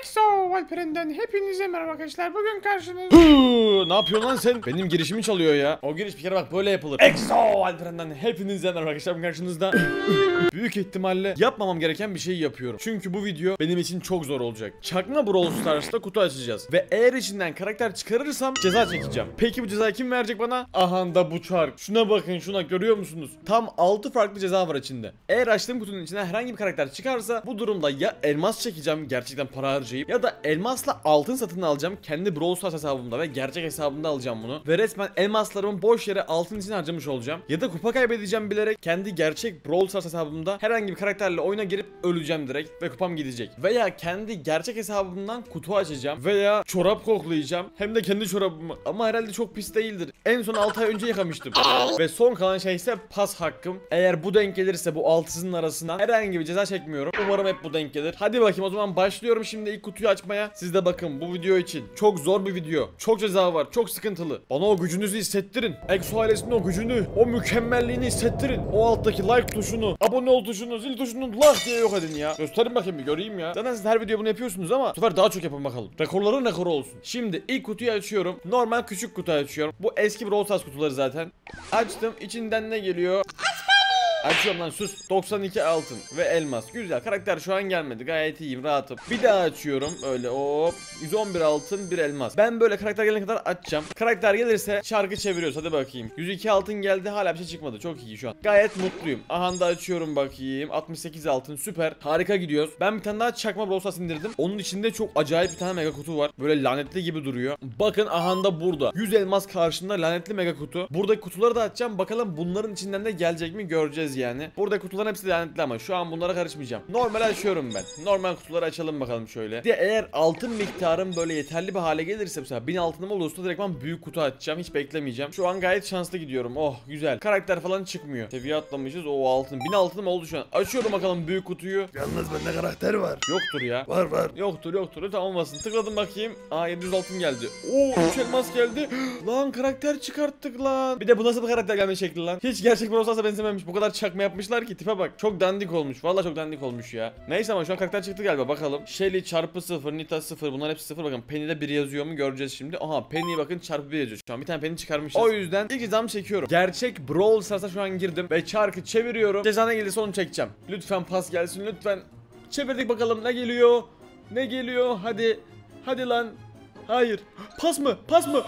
EXO Alperen'den hepinize merhaba arkadaşlar. Bugün karşınızda... Ne yapıyorsun lan sen? Benim girişimi çalıyor ya. O giriş bir kere bak böyle yapılır. EXO Alperen'den hepinize merhaba arkadaşlar. Bugün karşınızda büyük ihtimalle yapmamam gereken bir şey yapıyorum. Çünkü bu video benim için çok zor olacak. Çakma Brawl Stars'ta kutu açacağız. Ve eğer içinden karakter çıkarırsam ceza çekeceğim. Peki bu cezayı kim verecek bana? Aha da bu çark. Şuna bakın, şuna görüyor musunuz? Tam 6 farklı ceza var içinde. Eğer açtığım kutunun içinden herhangi bir karakter çıkarsa bu durumda ya elmas çekeceğim gerçekten para harcayıp, ya da elmasla altın satın alacağım kendi Brawl Stars hesabımda ve gerçek hesabımda alacağım bunu. Ve resmen elmaslarımı boş yere altın için harcamış olacağım. Ya da kupa kaybedeceğim bilerek kendi gerçek Brawl Stars hesabımda herhangi bir karakterle oyuna girip öleceğim direkt ve kupam gidecek. Veya kendi gerçek hesabımdan kutu açacağım veya çorap koklayacağım. Hem de kendi çorabımı. Ama herhalde çok pis değildir. En son 6 ay önce yıkamıştım. Ve son kalan şey ise pas hakkım. Eğer bu denk gelirse bu altısının arasından herhangi bir ceza çekmiyorum. Umarım hep bu denk gelir. Hadi bakayım o zaman başlıyorum şimdi ilk kutuyu açmaya. Siz de bakın bu video için çok zor bir video. Çok ceza var, çok sıkıntılı. Bana o gücünüzü hissettirin. EXO ailesinin o gücünü, o mükemmelliğini hissettirin. O alttaki like tuşunu, abone ol tuşunu, zil tuşunu lah diye yok edin ya. Gösterin bakayım bir göreyim ya. Zaten siz her video bunu yapıyorsunuz ama bu sefer daha çok yapın bakalım. Rekorların rekoru olsun. Şimdi ilk kutuyu açıyorum. Normal küçük kutu açıyorum. Bu eski Brawl Stars kutuları zaten. Açtım. İçinden ne geliyor? Açıyorum lan, sus. 92 altın ve elmas. Güzel. Karakter şu an gelmedi. Gayet iyiyim, rahatım. Bir daha açıyorum. Öyle hop. 111 altın, bir elmas. Ben böyle karakter gelene kadar açacağım. Karakter gelirse çarkı çeviriyoruz. Hadi bakayım. 102 altın geldi. Hala bir şey çıkmadı. Çok iyi şu an. Gayet mutluyum. Aha da açıyorum bakayım. 68 altın. Süper. Harika gidiyoruz. Ben bir tane daha çakma Brawl Stars indirdim. Onun içinde çok acayip bir tane mega kutu var. Böyle lanetli gibi duruyor. Bakın aha da burada. 100 elmas karşında lanetli mega kutu. Buradaki kutuları da açacağım. Bakalım bunların içinden de gelecek mi göreceğiz yani. Burada kutuların hepsi lanetli ama şu an bunlara karışmayacağım. Normal açıyorum ben. Normal kutuları açalım bakalım şöyle. Bir de eğer altın miktarım böyle yeterli bir hale gelirse, mesela 1000 altınım olursa direktman büyük kutu açacağım. Hiç beklemeyeceğim. Şu an gayet şanslı gidiyorum. Oh güzel. Karakter falan çıkmıyor. Seviye atlamışız. O altın. 1000 altınım oldu şu an. Açıyorum bakalım büyük kutuyu. Yalnız bende karakter var. Yoktur ya. Var. Yoktur. Tamam olmasın. Tıkladım bakayım. Aa 700 altın geldi. Oo 3 elmas geldi. Lan karakter çıkarttık lan. Bir de bu nasıl bir karakter gelme şekli lan. Hiç gerçek Brawl Stars'a benzememiş. Bu kadar çakma yapmışlar ki tipe bak. Çok dandik olmuş. Vallahi çok dandik olmuş ya. Neyse ama şu an karakter çıktı galiba. Bakalım. Shelly çarpı 0, Nita 0. Bunlar hepsi 0. Bakın Penny'de 1 yazıyor mu göreceğiz şimdi. Aha Penny bakın çarpı 1 yazıyor. Şu an bir tane Penny çıkarmışız. O yüzden ilk cezamı çekiyorum. Gerçek Brawl Stars'a şu an girdim ve çarkı çeviriyorum. Ceza ne gelirse onu çekeceğim. Lütfen pas gelsin lütfen. Çevirdik bakalım ne geliyor. Ne geliyor? Hadi lan. Hayır. Pas mı?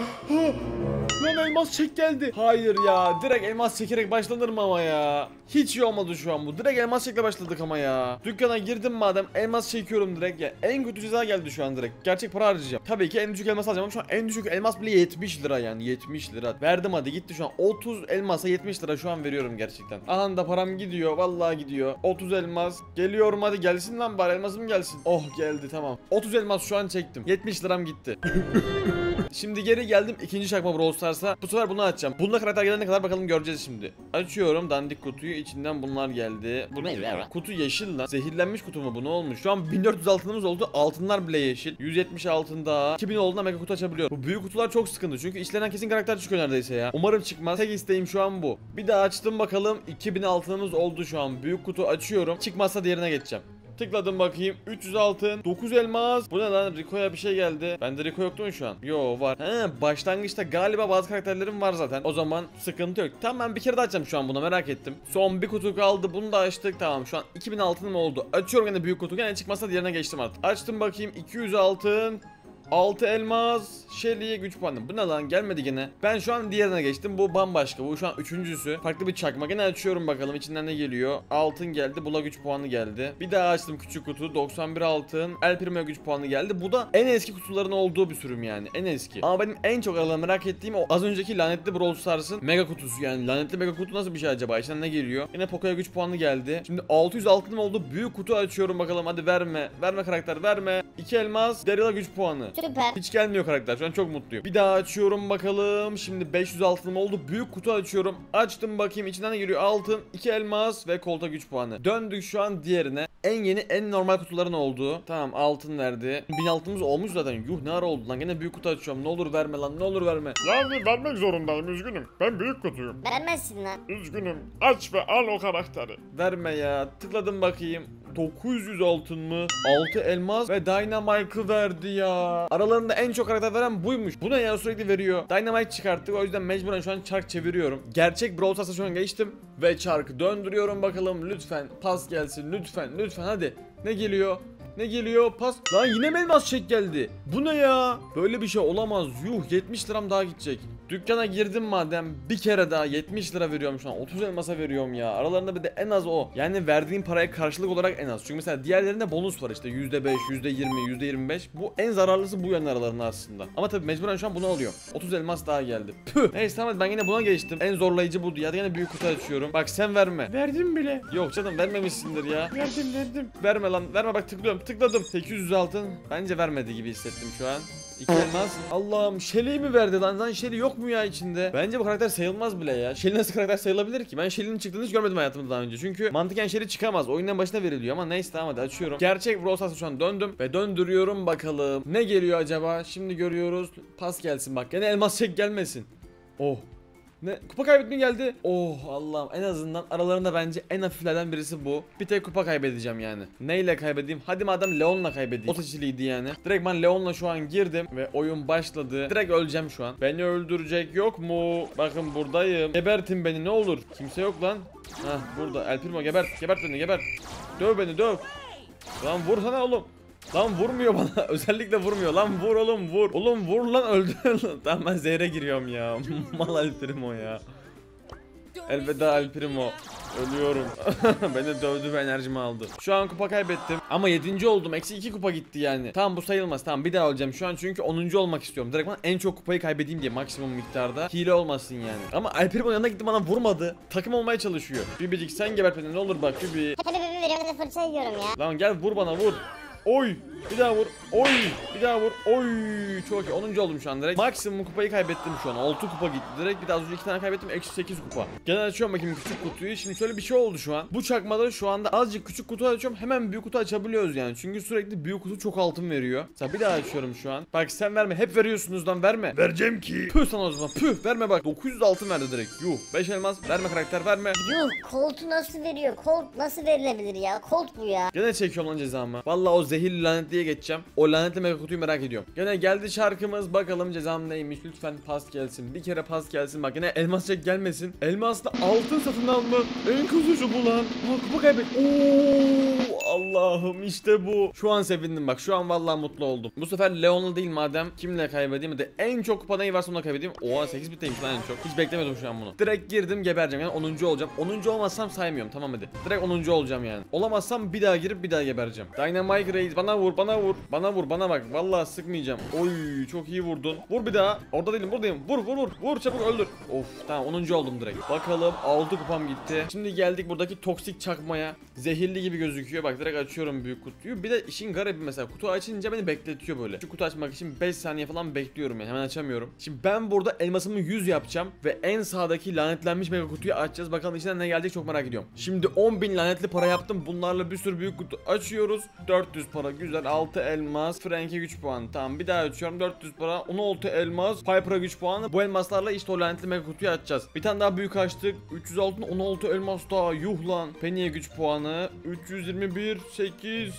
Lan elmas çek geldi. Hayır ya. Direkt elmas çekerek başlanır mı ama ya? Hiç iyi olmadı şu an bu. Direkt elmas çekle başladık ama ya. Dükkana girdim madem elmas çekiyorum direkt ya. En kötü ceza geldi şu an direkt. Gerçek para harcayacağım. Tabii ki en düşük elmas alacağım ama şu an en düşük elmas bile 70 lira yani. 70 lira. Verdim hadi gitti şu an. 30 elmasa 70 lira şu an veriyorum gerçekten. Aha da param gidiyor. Vallahi gidiyor. 30 elmas. Geliyorum hadi gelsin lan bari elmasım gelsin. Oh geldi tamam. 30 elmas şu an çektim. 70 liram gitti. Şimdi geri geldim ikinci çakma Brawl Stars'a. Bu sefer bunu açacağım. Bununla karakter gelene kadar bakalım göreceğiz şimdi. Açıyorum dandik kutuyu. İçinden bunlar geldi. Bu ne? Kutu yeşil lan. Zehirlenmiş kutu mu bu, ne olmuş? Şu an 1400 altınımız oldu. Altınlar bile yeşil. 170 altın daha. 2000 olduğunda mega kutu açabiliyorum. Bu büyük kutular çok sıkıntı. Çünkü içlerinden kesin karakter çıkıyor neredeyse ya. Umarım çıkmaz. Tek isteğim şu an bu. Bir daha açtım bakalım. 2000 altınımız oldu şu an. Büyük kutu açıyorum. Çıkmazsa diğerine geçeceğim. Tıkladım bakayım. 300 altın. 9 elmas. Bu ne lan? Rico'ya bir şey geldi. Bende Rico yoktu mu şu an? Yo var. He başlangıçta galiba bazı karakterlerim var zaten. O zaman sıkıntı yok. Tamam ben bir kere daha açacağım şu an buna, merak ettim. Son bir kutu kaldı. Bunu da açtık. Tamam şu an 2000 altınım oldu. Açıyorum yine büyük kutu. Yine çıkmazsa diğerine geçtim artık. Açtım bakayım. 200 altın. 6 elmas. Shelly'ye güç puanı. Bu ne lan? Gelmedi gene. Ben şu an diğerine geçtim. Bu bambaşka. Bu şu an üçüncüsü. Farklı bir çakma. Gene açıyorum bakalım içinden ne geliyor. Altın geldi. Bula güç puanı geldi. Bir daha açtım küçük kutu. 91 altın. El Primo'ya güç puanı geldi. Bu da en eski kutuların olduğu bir sürüm yani. En eski. Ama benim en çok merak ettiğim o az önceki lanetli Brawl Stars'ın mega kutusu yani. Lanetli mega kutu nasıl bir şey acaba? İçinden ne geliyor? Yine Poco'ya güç puanı geldi. Şimdi 600 altınım oldu. Büyük kutu açıyorum bakalım. Hadi verme. Verme karakter verme. 2 elmas. Daryl'a güç puanı. Süper. Hiç gelmiyor karakter. Şu an çok mutluyum. Bir daha açıyorum bakalım. Şimdi 500 altınım oldu. Büyük kutu açıyorum. Açtım bakayım içinden ne geliyor? Altın, 2 elmas ve kolta güç puanı. Döndük şu an diğerine. En yeni en normal kutuların olduğu. Tamam altın verdi. 1000 altınımız olmuş zaten. Yuh ne ara oldu lan. Gene büyük kutu açıyorum. Ne olur verme lan. Ne olur verme. Yani vermek zorundayım, üzgünüm. Ben büyük kutuyum. Vermezsin lan. Üzgünüm. Aç ve al o karakteri. Verme ya. Tıkladım bakayım. 900 altın mı? 6 elmas ve Dynamite'ı verdi ya. Aralarında en çok karakter veren buymuş. Bu ne ya, sürekli veriyor. Dynamite çıkarttık, o yüzden mecburen şu an çark çeviriyorum. Gerçek Brawl Stars'a şu an geçtim ve çarkı döndürüyorum bakalım. Lütfen pas gelsin, lütfen hadi. Ne geliyor? Ne geliyor? Pas. Lan yine mi elmas çek geldi? Bu ne ya? Böyle bir şey olamaz. Yuh, 70 liram daha gidecek. Dükkana girdim madem, bir kere daha 70 lira veriyorum şu an. 30 elmasa veriyorum ya. Aralarında bir de en az o. Yani verdiğim paraya karşılık olarak en az. Çünkü mesela diğerlerinde bonus var işte. %5, %20, %25. Bu en zararlısı bu yönler aralarında aslında. Ama tabii mecburen şu an bunu alıyorum. 30 elmas daha geldi. Püh. Neyse tamam, ben yine buna geçtim. En zorlayıcı buydu. Ya da yine büyük kutu açıyorum. Bak sen verme. Verdim bile. Yok canım, vermemişsindir ya. Verdim. Verme lan, verme, bak tıklıyorum, tıkladım. 800 altın. Bence vermedi gibi hissettim şu an. 2 elmas. Allah'ım, Shelly'i mi verdi lan? Shelly yok mu ya içinde? Bence bu karakter sayılmaz bile ya. Shelly nasıl karakter sayılabilir ki? Ben Shelly'nin çıktığını hiç görmedim hayatımda daha önce. Çünkü mantıken Shelly çıkamaz. Oyundan başına veriliyor ama neyse, tamam hadi açıyorum. Gerçek Brawl Stars'a şu an döndüm ve döndürüyorum bakalım. Ne geliyor acaba? Şimdi görüyoruz. Pas gelsin bak. Gene elmas çek gelmesin. Oh. Ne? Kupa kaybetme geldi. Oh Allah'ım, en azından aralarında bence en hafiflerden birisi bu. Bir tek kupa kaybedeceğim yani. Neyle kaybedeyim? Hadi madem Leon'la kaybedeyim. O seçiliydi yani. Direkt ben Leon'la şu an girdim ve oyun başladı. Direkt öleceğim şu an. Beni öldürecek yok mu? Bakın buradayım. Gebertin beni ne olur. Kimse yok lan. Hah, burada El Primo, gebert beni, gebert. Döv beni, döv. Lan vursana oğlum. Lan vurmuyor bana. Özellikle vurmuyor. Lan vur oğlum, vur. Oğlum vur lan, öldü. Tamam, ben zehre giriyorum ya. Mal El Primo ya. Elveda El Primo. Ölüyorum. Beni dövdü ve enerjimi aldı. Şu an kupa kaybettim. Ama 7. oldum. Eksi 2 kupa gitti yani. Tamam, bu sayılmaz. Tamam, bir daha öleceğim şu an çünkü 10. olmak istiyorum. Direkt en çok kupayı kaybedeyim diye, maksimum miktarda. Hile olmasın yani. Ama El Primo yanına gitti, bana vurmadı. Takım olmaya çalışıyor. Bibicik sen gebert beni ne olur bak Bibi. Hep veriyorum da fırça yiyorum ya. Lan gel vur bana, vur. Oy, bir daha vur. Oy, bir daha vur. Oy, çok iyi. 10. oldum şu an direkt. Maksimum kupayı kaybettim şu an. 6 kupa gitti direkt. Bir daha az önce 2 tane kaybettim. Eksi 8 kupa. Gene açıyorum bakayım küçük kutuyu. Şimdi şöyle bir şey oldu şu an. Bu çakmada şu anda azıcık küçük kutu açıyorum. Hemen büyük kutu açabiliyoruz yani. Çünkü sürekli büyük kutu çok altın veriyor. Mesela bir daha açıyorum şu an. Bak sen verme. Hep veriyorsunuz lan, verme. Vereceğim ki. Püh sana o zaman. Püh, verme bak. 900 altın verdi direkt. Yuh. 5 elmas. Verme karakter, verme. Yuh, Colt'u nasıl veriyor? Colt nasıl verilebilir ya? Colt bu ya. Gene çekiyorum lan cezamı. Vallahi o zehirli lanetliye geçeceğim. O lanetli mega kutuyu merak ediyorum. Gene geldi şarkımız. Bakalım cezam neymiş. Lütfen pas gelsin. Bir kere pas gelsin. Bak yine elmas çek gelmesin. Elmasla altın satın alma. En kuzucu bu lan. Aa, kupa kaybet. Oo, Allah'ım işte bu. Şu an sevindim bak. Şu an vallahi mutlu oldum. Bu sefer Leon'la değil madem. Kimle kaybedeyim de en çok kupa neyi varsa onunla kaybedeyim. Oha 8 biteymiş lan en çok. Hiç beklemiyordum şu an bunu. Direkt girdim gebereceğim yani 10. olacağım. 10. olmazsam saymıyorum, tamam hadi. Direkt 10. olacağım yani. Olamazsam bir daha girip bir daha gebereceğim. Dynamite Reis bana vur, bana vur. Bana vur, bana bak. Vallahi sıkmayacağım. Oy çok iyi vurdun. Vur bir daha. Orada değilim, buradayım. Vur vur vur. Vur çabuk öldür. Of tamam 10. oldum direkt. Bakalım 6 kupam gitti. Şimdi geldik buradaki toksik çakmaya. Zehirli gibi gözüküyor. Bak direkt açıyorum büyük kutuyu. Bir de işin garibi mesela kutu açınca beni bekletiyor böyle. Şu kutu açmak için 5 saniye falan bekliyorum yani. Hemen açamıyorum. Şimdi ben burada elmasımı 100 yapacağım ve en sağdaki lanetlenmiş mega kutuyu açacağız. Bakalım içinden ne gelecek, çok merak ediyorum. Şimdi 10.000 lanetli para yaptım. Bunlarla bir sürü büyük kutu açıyoruz. 400 para güzel. 6 elmas. Frank'e güç puanı. Tamam bir daha açıyorum. 400 para. 16 elmas. Piper'a güç puanı. Bu elmaslarla işte o lanetli mega kutuyu açacağız. Bir tane daha büyük açtık. 300 altın. 16 elmas daha. Yuh lan. Penny'e güç puanı. 321. 8.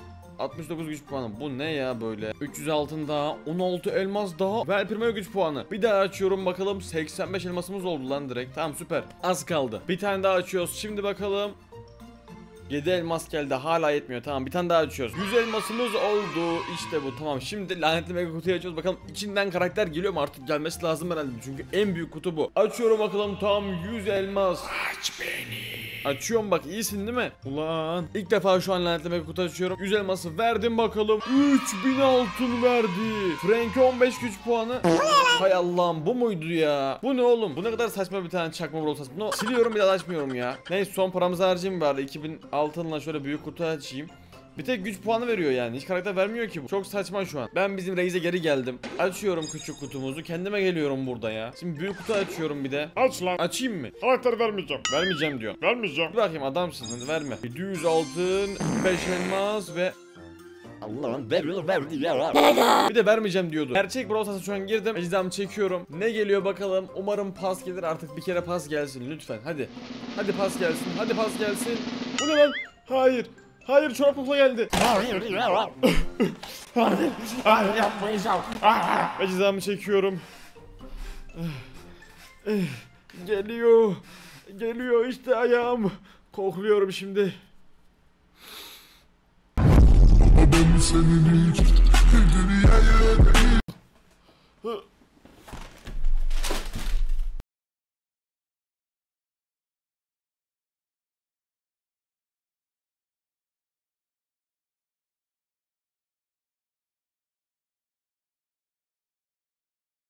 69 güç puanı. Bu ne ya böyle? 300 altın daha, 16 elmas daha ve El Primo'ya güç puanı. Bir daha açıyorum bakalım. 85 elmasımız oldu lan direkt. Tamam süper. Az kaldı. Bir tane daha açıyoruz. Şimdi bakalım. 7 elmas geldi, hala yetmiyor. Tamam bir tane daha açıyoruz. 100 elmasımız oldu. İşte bu, tamam. Şimdi lanetli mega kutuyu açıyoruz. Bakalım içinden karakter geliyor mu, artık gelmesi lazım herhalde. Çünkü en büyük kutu bu. Açıyorum bakalım, tam 100 elmas. Aç beni. Açıyorum bak, iyisin değil mi? Ulan ilk defa şu an lanetli mega kutu açıyorum. 100 elması verdim bakalım. 3000 altın verdi. Frank'e 15 güç puanı. Hay Allah'ım, bu muydu ya? Bu ne oğlum? Bu ne kadar saçma bir tane çakma Brawl Stars. Bunu siliyorum, bir daha açmıyorum ya. Neyse son paramızı harcayayım bari. 2000 altınla şöyle büyük kutu açayım. Bir tek güç puanı veriyor yani. Hiç karakter vermiyor ki bu. Çok saçma şu an. Ben bizim Reis'e geri geldim. Açıyorum küçük kutumuzu. Kendime geliyorum burada ya. Şimdi büyük kutu açıyorum bir de. Aç lan. Açayım mı? Karakter vermeyeceğim. Vermeyeceğim diyor. Vermeyeceğim. Bir bakayım, adamsın, hadi verme. 700 altın, 5 elmas ve Allah'ım bir de vermeyeceğim diyordu. Gerçek Brawl Stars'a şu an girdim. Ecdamı çekiyorum. Ne geliyor bakalım. Umarım pas gelir, artık bir kere pas gelsin lütfen. Hadi. Hadi pas gelsin. Hadi pas gelsin. Bu ne lan? Hayır. Hayır çorap kokla geldi. Hayır yapmayacağım. Ve cezamı çekiyorum. Geliyor. Geliyor işte ayağım. Kokluyorum şimdi. Ben senin için geriye